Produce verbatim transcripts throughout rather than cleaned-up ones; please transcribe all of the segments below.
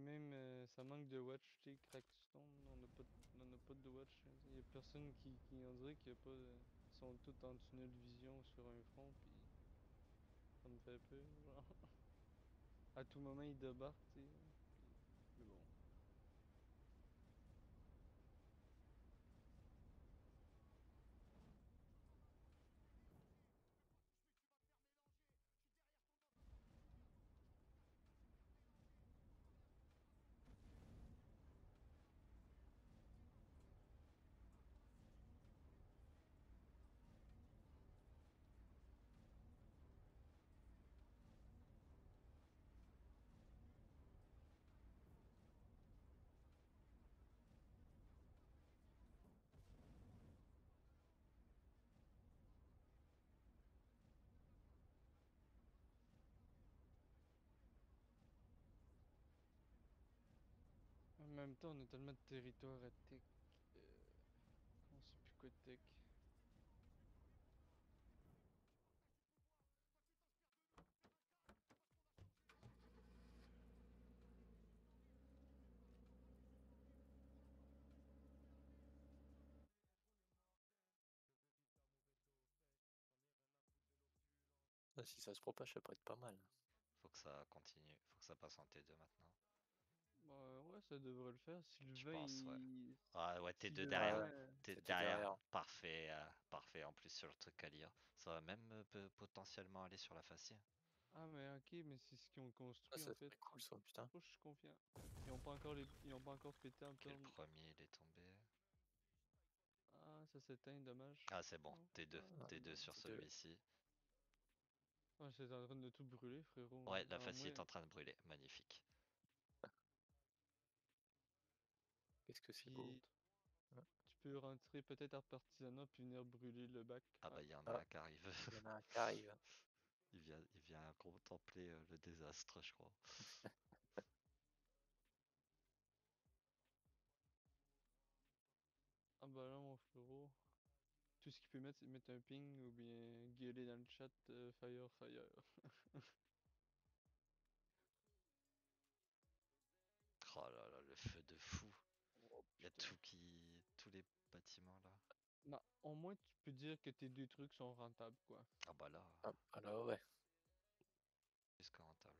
même euh, ça manque de watch, tu sais, Crackstone, on n'a pas, de- on a pas de watch. Il y a personne qui, qui on dirait qu'il y a pas, de- ils sont tous en tunnel vision sur un front, puis ça me fait peur, genre. À tout moment ils débarquent, tu sais, puis mais bon. En même temps, on a tellement de territoire à tech, euh, on sait plus quoi de tech. Ah, si ça se propage, ça pourrait être pas mal. Faut que ça continue, faut que ça passe en T deux maintenant. Bah ouais, ça devrait le faire. Je Sylvain, pense, ouais. il... Ah ouais, T deux Ouais, derrière. ouais. Sylvain, T C'était derrière, derrière. parfait, euh, parfait en plus sur le truc à lire. Ça va même euh, peut- potentiellement aller sur la facie. ah mais ok, mais c'est ce qu'ils ont Ah, construit en ça fait. serait cool ça, putain. Oh, je suis confiant. Ils ont pas encore les... Ils ont pas encore pété en Ok, le termes. premier il est tombé. Ah, ça s'éteint, dommage. Ah c'est bon, Non, T deux, pas- T deux non. sur T deux. celui-ci. Ah, c'est en train de tout brûler, frérot. Ouais, la Ah, facie moi, est en train de brûler, magnifique. Qu'est-ce que c'est beau. puis tu peux rentrer peut-être à Partisanat puis venir brûler le bac. Ah Ah, bah il y en a Ah, un qui arrive. il y en a un qui arrive. Il vient, il vient contempler euh, le désastre, je crois. ah bah là, mon frérot. Tout ce qu'il peut mettre, c'est mettre un ping ou bien gueuler dans le chat euh, fire, fire. Oh là là, le feu de fou. Oh Il y a putain. tout qui, tous les bâtiments là. Bah, au moins, tu peux dire que tes deux trucs sont rentables, quoi. Ah bah là, Ah, ah là, ouais. plus que rentable.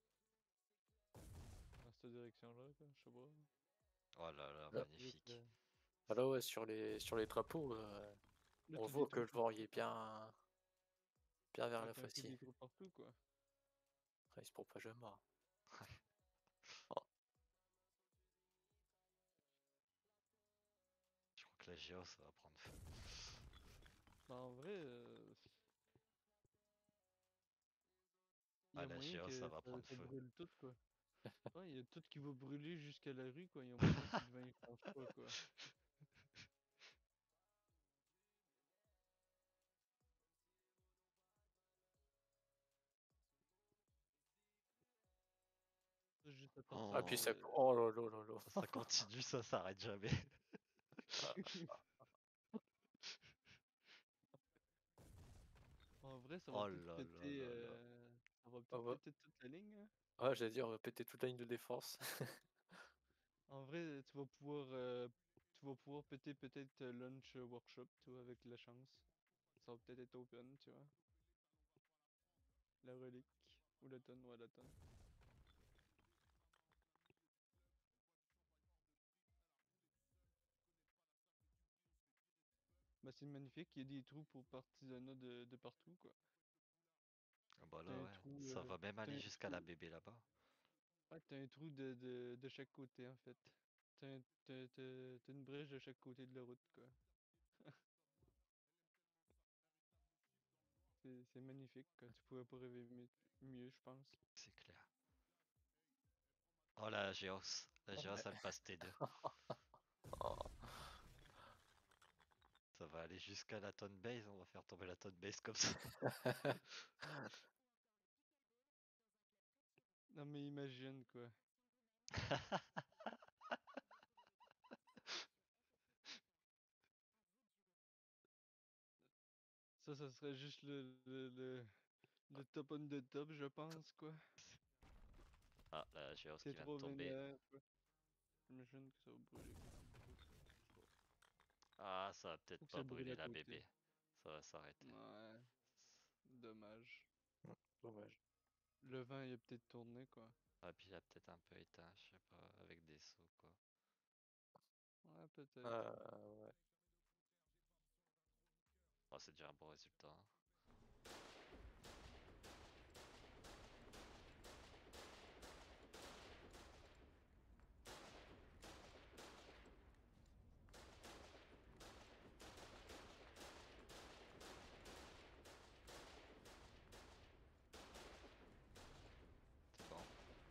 Dans cette direction-là, quoi, je sais pas. Oh là là, Là, Avec, magnifique. euh, ah là, ouais, sur les, sur les drapeaux, euh, Là, on t'as des voit que trous le vent il partout, est quoi. bien, bien vers Ouais, la t'as un peu facie. des trous partout, quoi. Après, il se propage à mort. Oh, Je crois que la Géo ça va prendre feu. Bah, en vrai, euh, il y Ah a la moyen Géo ça que va ça, prendre ça feu. brûle tout, quoi. Ouais, il y a tout qui va brûler jusqu'à la rue, quoi. Il y a moyen que le vent il change pas, quoi. C'est juste à ah, partir puis ça, Oh, de... oh là là là là. ça continue, ça s'arrête jamais. Ah, En vrai, ça va Oh peut-être là là péter... là là. euh, Ça va ah, peut-être ouais, péter toute la ligne, hein. ouais, j'allais dire, on va péter toute la ligne de défense. En vrai, tu vas pouvoir... euh, Tu vas pouvoir péter peut-être euh, Launch Workshop, tu vois, avec la chance. Ça va peut-être être open, tu vois. La relique. Ou la tonne, ouais, la tonne. Bah, c'est magnifique, il y a des trous pour Partisanat de, de partout, quoi. Ah bah T'as là un ouais, trou... ça euh, va même T'as aller un jusqu'à la trou... bébé là-bas. Ouais, t'as un trou de, de, de chaque côté, en fait. T'as un- t'as- t'as- t'as une brèche de chaque côté de la route, quoi. C'est c'est magnifique, quoi. Tu pourrais pas rêver mieux, mieux, je pense. C'est clair. Oh la Géos, la Géos Ouais. elle passe T deux. Oh. Ça va aller jusqu'à la tonne base, on va faire tomber la tonne base comme ça. Non, mais imagine, quoi. Ça, ça serait juste le, le, le, le top on the top, je pense, quoi. Ah, la la Géos qui C'est vient de trop tomber. vénère, quoi. J'imagine que ça va brûler quand même beaucoup. Je sais pas. Ah, ça va peut-être Ou que pas ça brûle brûler à la côté. bébé. Ça va s'arrêter. Ouais, dommage. Hmm, Dommage. Le vent il a peut-être tourné quoi. Ah, puis il a peut-être un peu éteint, je sais pas, avec des sauts quoi. Ouais, peut-être. Euh, ouais. Oh, c'est déjà un bon résultat. Hein. C'est bon.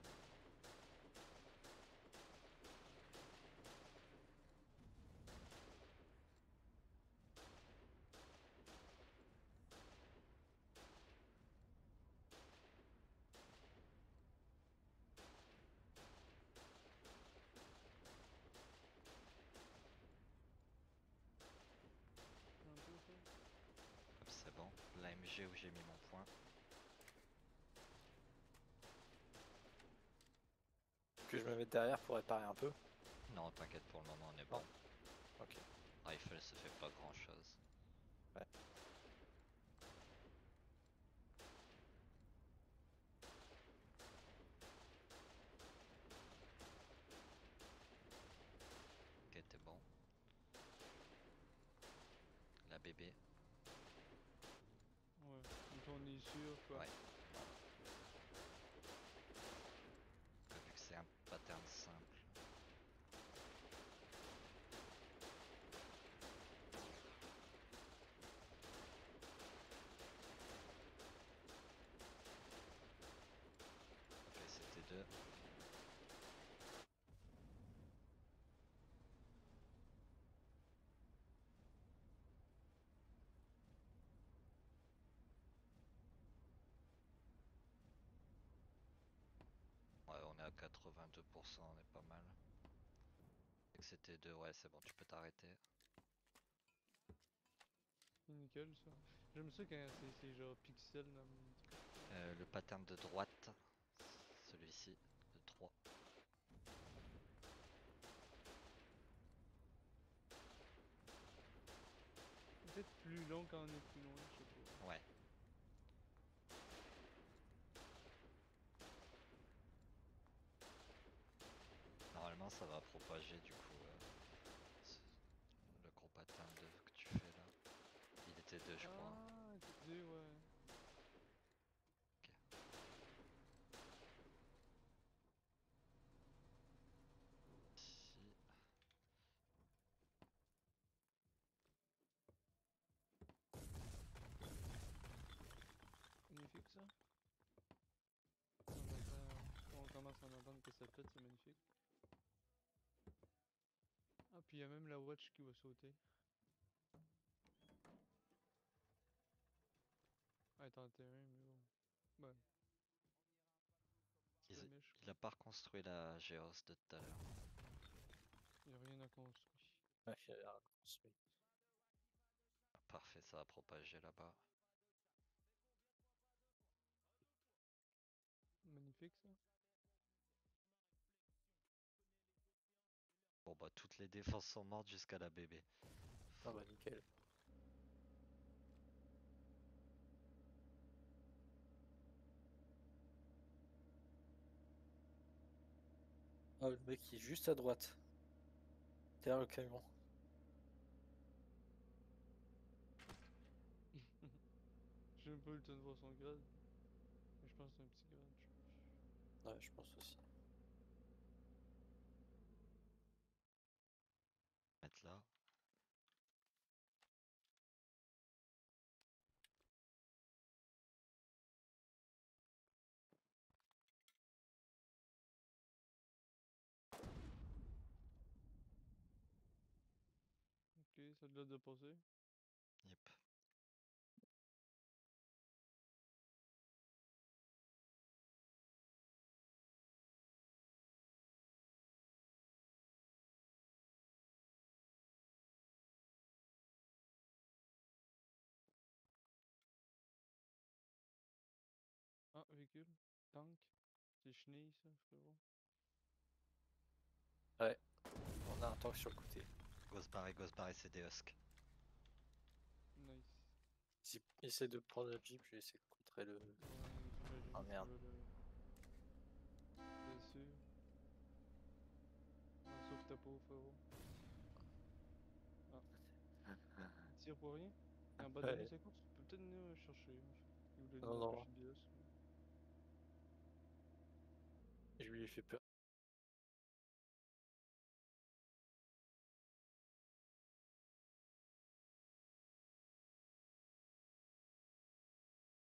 Un peu ça. Hop, c'est bon. L'A M G où j'ai mis mon point. Que je me mette derrière pour réparer un peu. Non, t'inquiète, pour le moment on est Non. bon. Ok. Rifle ça fait pas grand chose. Ouais. Ok, t'es bon. La bébé. Ouais. Donc on est sûr quoi. Ouais. Vu que c'est un pattern simple. Ok, c'était deux. Ouais, on est à quatre-vingt-deux pour cent, on est pas mal. Et que c'était deux, ouais, c'est bon, tu peux t'arrêter. C'est nickel ça. J'aime ça quand c'est c'est genre pixel dans mon truc. Euh, le pattern de droite, celui-ci, de trois. Peut-être plus long quand on est plus loin, je sais pas. Ouais. Normalement, ça va propager du coup euh, ce- le gros pattern de, que tu fais là. Il était deux, je crois. Ah, tu dis ouais. Ok. Ici. Magnifique ça. On attend. On commence à en entendre que ça pète, c'est magnifique. Ah, puis il y a même la watch qui va sauter. Elle est en terrain, mais bon. Ben, c'est Ils- pas méchant. il a pas reconstruit la Géos de tout à l'heure. Il n'y a rien à construire. Ouais, il a l'air construit. Parfait, ça va propager là-bas. Magnifique ça. Bon bah toutes les défenses sont mortes jusqu'à la bébé. Ah bah nickel. Ah, le mec qui est juste à droite. Derrière le camion. J'ai même pas eu le temps de voir son grade. Mais je pense que c'est un petit grade, je pense. Ouais, je pense aussi. Mettre là. Ok, ça doit de passer. Yep. Ah, véhicule. Tank. C'est chenille ça, frérot. On a un tank sur le côté. Go se barrer, go se barrer, c'est des husks. Nice. S'il essaie de prendre le jeep, je vais essayer de contrer le. Ouais, j'imagine Ah, que merde. tu vas le... Bien sûr. Ouais, sauf ta peau, frérot. Il tire pour rien? Il a abandonné Ouais. sa course? Tu peux peut-être venir le chercher, en fait. Il voulait Non, nous non. empêcher de S. Je lui ai fait peur.